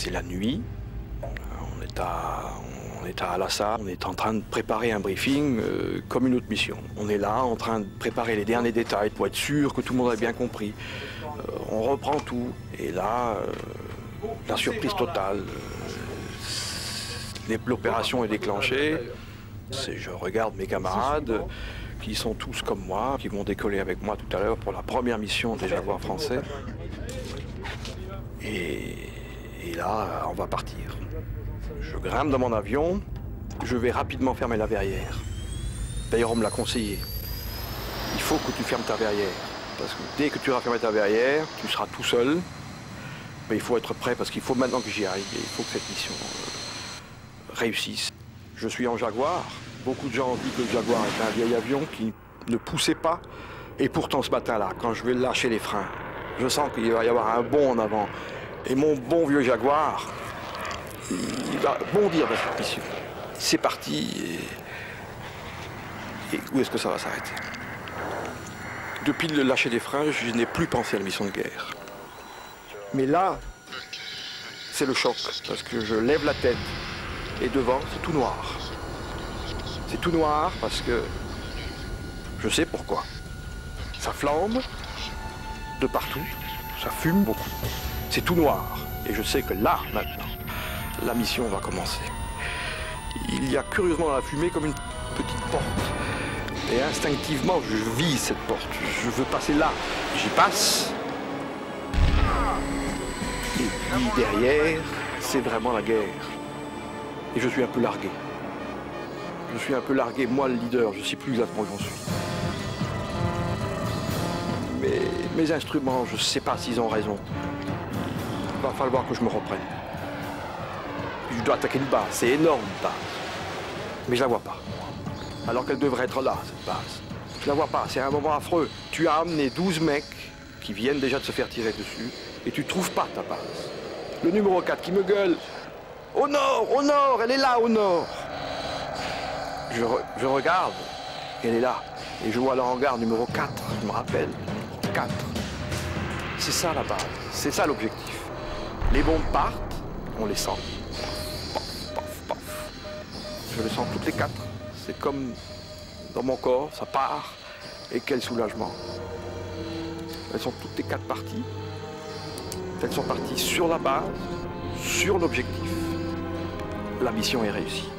C'est la nuit, on est à Al-Assad, on est en train de préparer un briefing comme une autre mission. On est là en train de préparer les derniers détails pour être sûr que tout le monde a bien compris. On reprend tout et là, la surprise totale. L'opération est déclenchée. Je regarde mes camarades qui sont tous comme moi, qui vont décoller avec moi tout à l'heure pour la première mission des Jaguars français. Et là, on va partir. Je grimpe dans mon avion, je vais rapidement fermer la verrière. D'ailleurs, on me l'a conseillé. Il faut que tu fermes ta verrière. Parce que dès que tu auras fermé ta verrière, tu seras tout seul. Mais il faut être prêt parce qu'il faut maintenant que j'y aille. Et il faut que cette mission réussisse. Je suis en Jaguar. Beaucoup de gens ont dit que le Jaguar était un vieil avion qui ne poussait pas. Et pourtant, ce matin-là, quand je vais lâcher les freins, je sens qu'il va y avoir un bond en avant. Et mon bon vieux Jaguar, il va bondir dans cette mission. C'est parti. Et où est-ce que ça va s'arrêter? Depuis le lâcher des freins, je n'ai plus pensé à la mission de guerre. Mais là, c'est le choc, parce que je lève la tête et devant, c'est tout noir. C'est tout noir parce que je sais pourquoi. Ça flambe de partout, ça fume beaucoup. C'est tout noir. Et je sais que là, maintenant, la mission va commencer. Il y a curieusement dans la fumée comme une petite porte. Et instinctivement, je vise cette porte. Je veux passer là. J'y passe. Et puis derrière, c'est vraiment la guerre. Et je suis un peu largué. Je suis un peu largué, moi le leader, je ne sais plus exactement où j'en suis. Mais mes instruments, je ne sais pas s'ils ont raison. Il va falloir que je me reprenne. Je dois attaquer une base, c'est énorme une base. Mais je la vois pas. Alors qu'elle devrait être là, cette base. Je la vois pas, c'est un moment affreux. Tu as amené 12 mecs qui viennent déjà de se faire tirer dessus et tu trouves pas ta base. Le numéro 4 qui me gueule. Au nord, elle est là au nord. Je regarde, elle est là. Et je vois le hangar numéro 4, je me rappelle, 4. C'est ça la base, c'est ça l'objectif. Les bombes partent, on les sent. Paf, paf, paf. Je les sens toutes les 4. C'est comme dans mon corps, ça part. Et quel soulagement. Elles sont toutes les 4 parties. Elles sont parties sur la base, sur l'objectif. La mission est réussie.